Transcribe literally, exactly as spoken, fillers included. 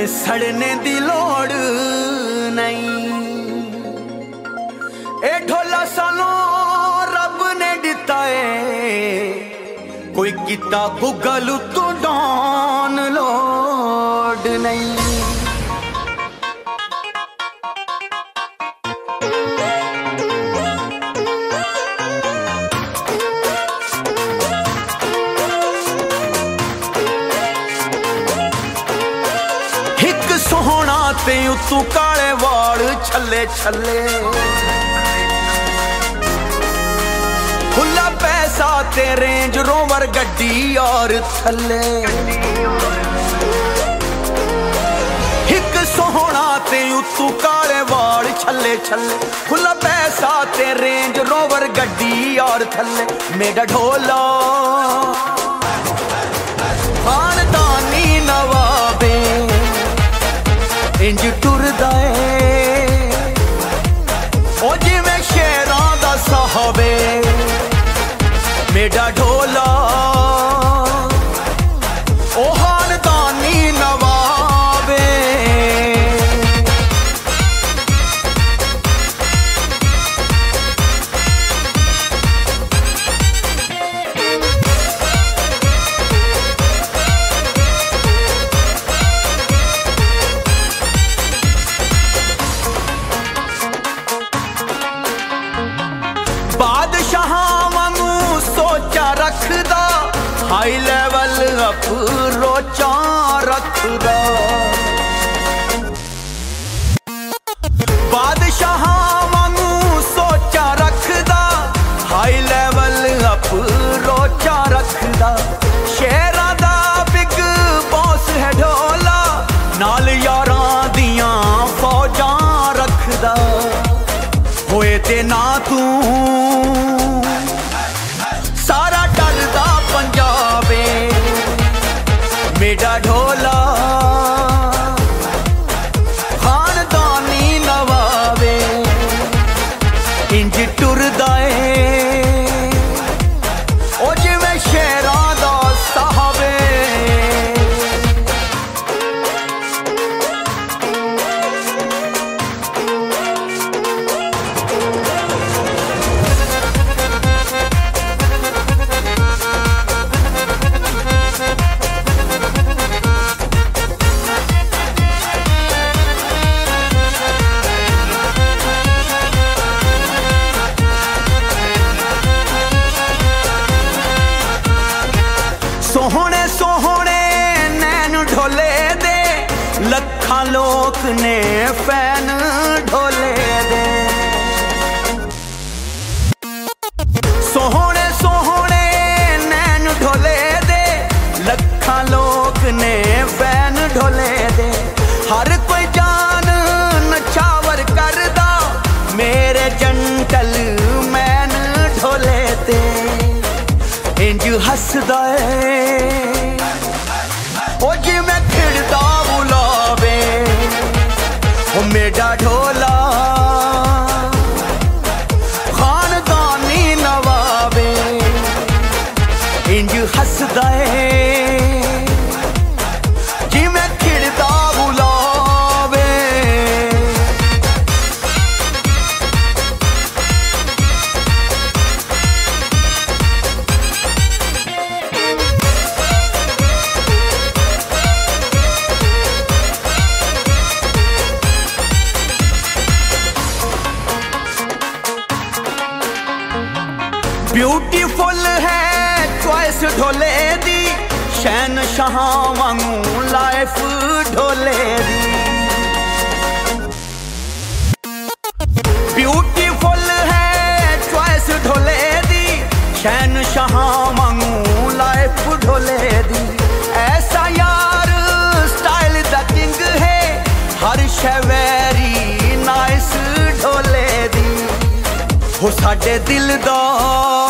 सड़ने दी लोड़ नहीं, ए ढोला सालों रब ने दिता है, कोई किता गूगल तो डाउनलोड नहीं। सोहना ते उतू काले वाल छले छले, खुला पैसा ते रेंज रोवर गड्डी और थले। हिक सोहना ते उतू काले वाल छले छले, खुला पैसा ते रेंज रोवर गड्डी और थले। मेरा ढोला खानदानी नवाबे इंज टुरदा है, ओ जिवें शेरां दा साहबे। मेरा ढोला ओ खानदानी नवाबे। रखदा हाई लेवल अप्रोचा रखदा, बादशाह वांगू सोचा रखदा, हाई लेवल अप्रोचा रखदा। शेरा दा बिग बॉस है ढोला, नाल यारां दियां फौजां रखदा। होए ते ना तू सारा डरदा पंजाबे। मेरा ढोला खानदानी नवाबे, इंज टुरदा है, ओ जिवें शेरां दा साहबे। सोहने सोहने नैन ढोले दे, लखां लोक ने फैन ढोले दे। सोहने सोहने नैन ढोले दे, लखां लोक ने फैन ढोले दे। हर कोई जान नछावर करदा, मेरे जंटल मैन ढोले ते। इंज हसदा है, ओ जिवें खिड़दा बुलावे। ओ मेरा ढोला खानदानी नवाबे, इंज हसदा है, जिवें खिड़दा बुलावे। ब्यूटीफुल है चॉइस ढोले दी, शहनशाह वांगू लाइफ ढोले दी। ब्यूटीफुल है चॉइस ढोले दी, शहनशाह वांगू लाइफ ढोले दी। ऐसा यार स्टाइल दा किंग है, हर शै वेरी नाइस ढोले दी। हो साडे दिल दा